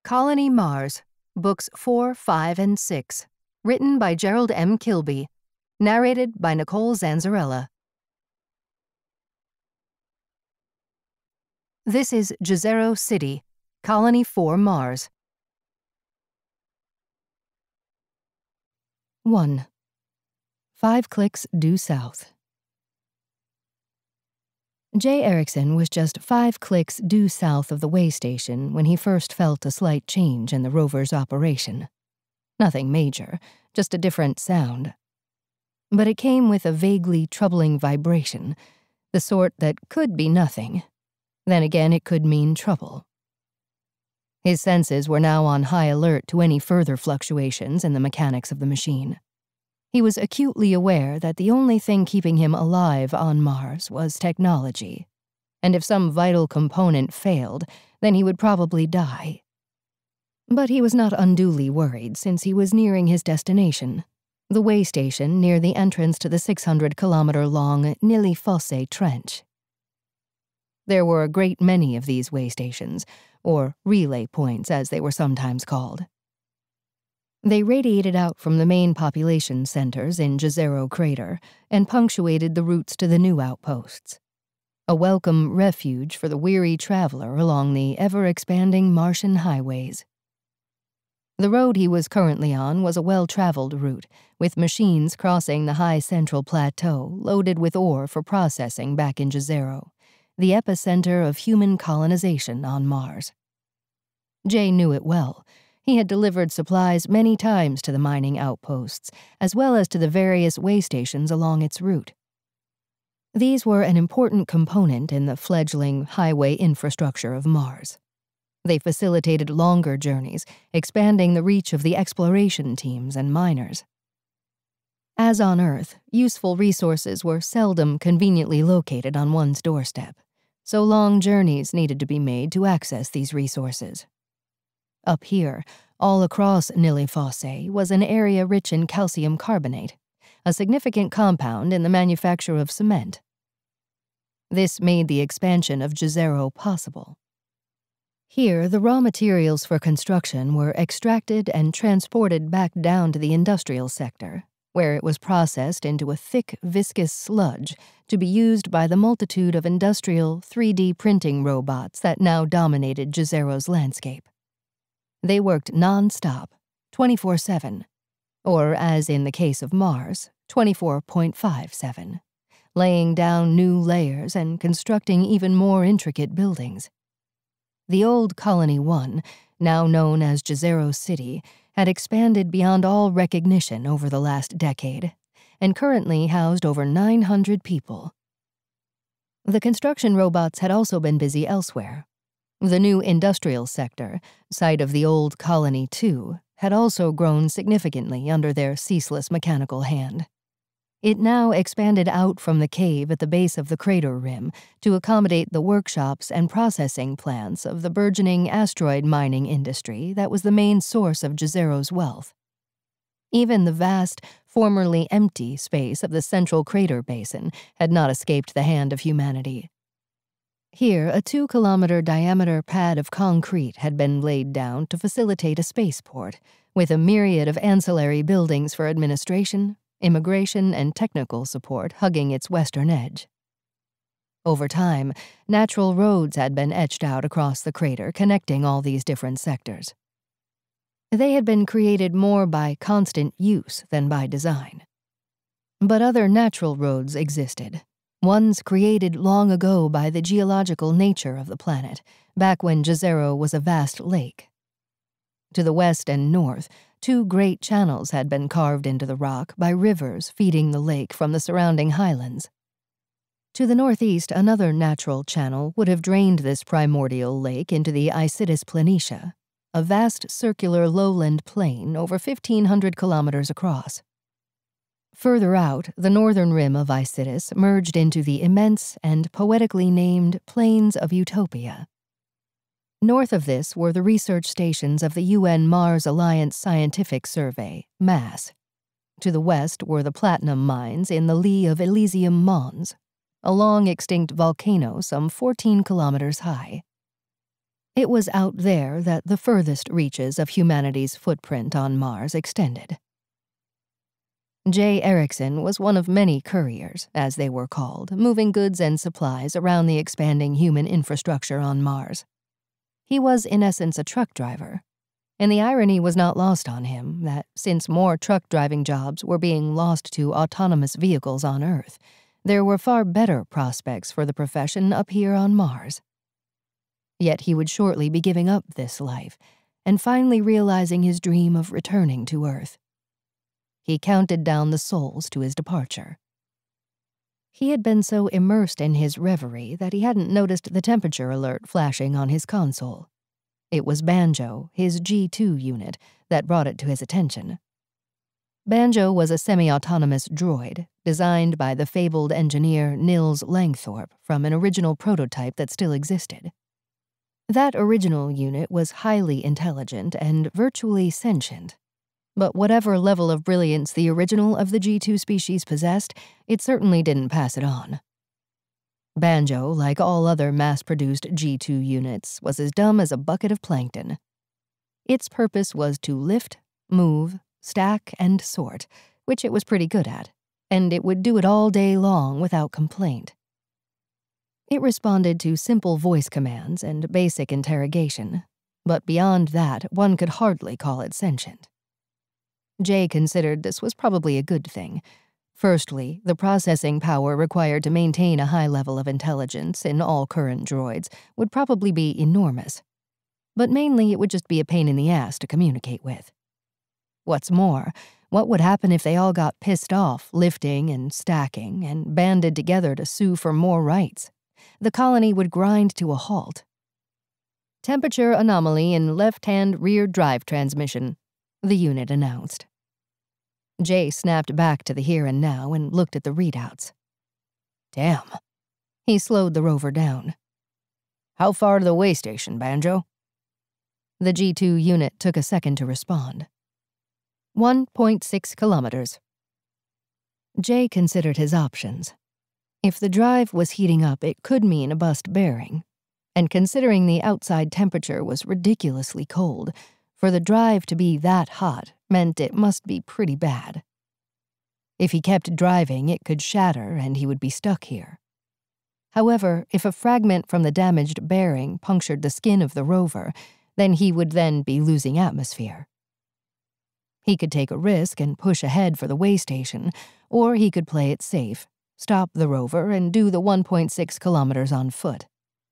Colony Mars, Books 4, 5, and 6. Written by Gerald M. Kilby. Narrated by Nicol Zanzarella. This is Jezero City, Colony 4 Mars. 1. 5 clicks due south. J. Erickson was just 5 clicks due south of the way station when he first felt a slight change in the rover's operation. Nothing major, just a different sound. But it came with a vaguely troubling vibration, the sort that could be nothing. Then again, it could mean trouble. His senses were now on high alert to any further fluctuations in the mechanics of the machine. He was acutely aware that the only thing keeping him alive on Mars was technology, and if some vital component failed, then he would probably die. But he was not unduly worried since he was nearing his destination, the way station near the entrance to the 600-kilometer-long Nili Fosse Trench. There were a great many of these way stations, or relay points as they were sometimes called. They radiated out from the main population centers in Jezero Crater and punctuated the routes to the new outposts. A welcome refuge for the weary traveler along the ever-expanding Martian highways. The road he was currently on was a well-traveled route, with machines crossing the high central plateau loaded with ore for processing back in Jezero, the epicenter of human colonization on Mars. Jay knew it well. He had delivered supplies many times to the mining outposts, as well as to the various way stations along its route. These were an important component in the fledgling highway infrastructure of Mars. They facilitated longer journeys, expanding the reach of the exploration teams and miners. As on Earth, useful resources were seldom conveniently located on one's doorstep, so long journeys needed to be made to access these resources. Up here, all across Nili Fosse, was an area rich in calcium carbonate, a significant compound in the manufacture of cement. This made the expansion of Jezero possible. Here, the raw materials for construction were extracted and transported back down to the industrial sector, where it was processed into a thick, viscous sludge to be used by the multitude of industrial 3D printing robots that now dominated Jezero's landscape. They worked non-stop, 24/7, or as in the case of Mars, 24.57, laying down new layers and constructing even more intricate buildings. The old Colony 1, now known as Jezero City, had expanded beyond all recognition over the last decade, and currently housed over 900 people. The construction robots had also been busy elsewhere. The new industrial sector, site of the old Colony 2, had also grown significantly under their ceaseless mechanical hand. It now expanded out from the cave at the base of the crater rim to accommodate the workshops and processing plants of the burgeoning asteroid mining industry that was the main source of Jezero's wealth. Even the vast, formerly empty space of the central crater basin had not escaped the hand of humanity. Here, a 2-kilometer diameter pad of concrete had been laid down to facilitate a spaceport, with a myriad of ancillary buildings for administration, immigration, and technical support hugging its western edge. Over time, natural roads had been etched out across the crater connecting all these different sectors. They had been created more by constant use than by design. But other natural roads existed. Ones created long ago by the geological nature of the planet, back when Jezero was a vast lake. To the west and north, 2 great channels had been carved into the rock by rivers feeding the lake from the surrounding highlands. To the northeast, another natural channel would have drained this primordial lake into the Isidis Planitia, a vast circular lowland plain over 1,500 kilometers across. Further out, the northern rim of Isidis merged into the immense and poetically named Plains of Utopia. North of this were the research stations of the UN Mars Alliance Scientific Survey, MASS. To the west were the platinum mines in the lee of Elysium Mons, a long-extinct volcano some 14 kilometers high. It was out there that the furthest reaches of humanity's footprint on Mars extended. J. Erickson was one of many couriers, as they were called, moving goods and supplies around the expanding human infrastructure on Mars. He was, in essence, a truck driver, and the irony was not lost on him that since more truck driving jobs were being lost to autonomous vehicles on Earth, there were far better prospects for the profession up here on Mars. Yet he would shortly be giving up this life and finally realizing his dream of returning to Earth. He counted down the souls to his departure. He had been so immersed in his reverie that he hadn't noticed the temperature alert flashing on his console. It was Banjo, his G2 unit, that brought it to his attention. Banjo was a semi-autonomous droid designed by the fabled engineer Nils Langthorpe from an original prototype that still existed. That original unit was highly intelligent and virtually sentient. But whatever level of brilliance the original of the G2 species possessed, it certainly didn't pass it on. Banjo, like all other mass-produced G2 units, was as dumb as a bucket of plankton. Its purpose was to lift, move, stack, and sort, which it was pretty good at, and it would do it all day long without complaint. It responded to simple voice commands and basic interrogation, but beyond that, one could hardly call it sentient. Jay considered this was probably a good thing. Firstly, the processing power required to maintain a high level of intelligence in all current droids would probably be enormous, but mainly it would just be a pain in the ass to communicate with. What's more, what would happen if they all got pissed off lifting and stacking and banded together to sue for more rights? The colony would grind to a halt. Temperature anomaly in left-hand rear drive transmission, the unit announced. Jay snapped back to the here and now and looked at the readouts. Damn. He slowed the rover down. How far to the way station, Banjo? The G2 unit took a second to respond. 1.6 kilometers. Jay considered his options. If the drive was heating up, it could mean a bust bearing. And considering the outside temperature was ridiculously cold, for the drive to be that hot meant it must be pretty bad. If he kept driving, it could shatter and he would be stuck here. However, if a fragment from the damaged bearing punctured the skin of the rover, then he would then be losing atmosphere. He could take a risk and push ahead for the way station, or he could play it safe, stop the rover, and do the 1.6 kilometers on foot.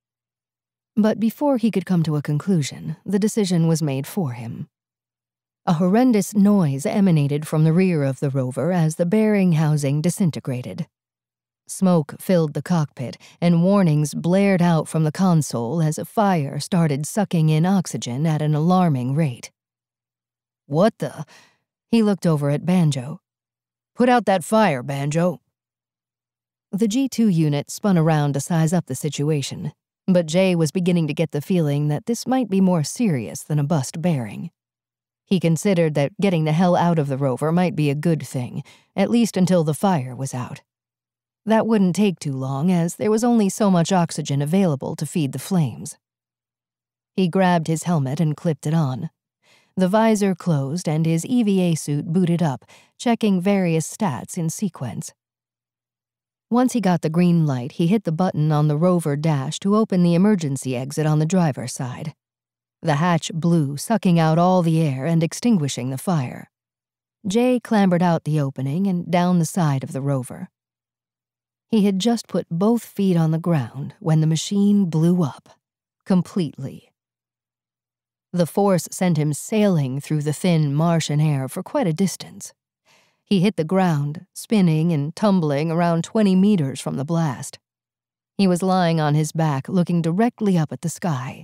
But before he could come to a conclusion, the decision was made for him. A horrendous noise emanated from the rear of the rover as the bearing housing disintegrated. Smoke filled the cockpit, and warnings blared out from the console as a fire started sucking in oxygen at an alarming rate. What the? He looked over at Banjo. Put out that fire, Banjo. The G2 unit spun around to size up the situation, but Jay was beginning to get the feeling that this might be more serious than a bust bearing. He considered that getting the hell out of the rover might be a good thing, at least until the fire was out. That wouldn't take too long, as there was only so much oxygen available to feed the flames. He grabbed his helmet and clipped it on. The visor closed and his EVA suit booted up, checking various stats in sequence. Once he got the green light, he hit the button on the rover dash to open the emergency exit on the driver's side. The hatch blew, sucking out all the air and extinguishing the fire. Jay clambered out the opening and down the side of the rover. He had just put both feet on the ground when the machine blew up, completely. The force sent him sailing through the thin Martian air for quite a distance. He hit the ground, spinning and tumbling around 20 meters from the blast. He was lying on his back, looking directly up at the sky.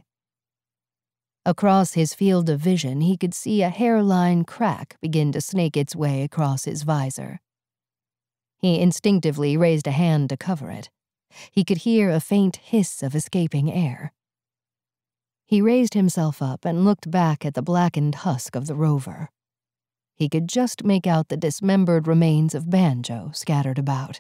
Across his field of vision, he could see a hairline crack begin to snake its way across his visor. He instinctively raised a hand to cover it. He could hear a faint hiss of escaping air. He raised himself up and looked back at the blackened husk of the rover. He could just make out the dismembered remains of Banjo scattered about.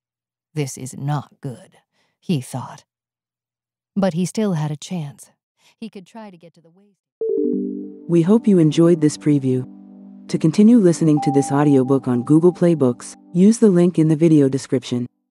This is not good, he thought. But he still had a chance. he could try to get to the way. We hope you enjoyed this preview. To continue listening to this audiobook on Google Play Books, use the link in the video description.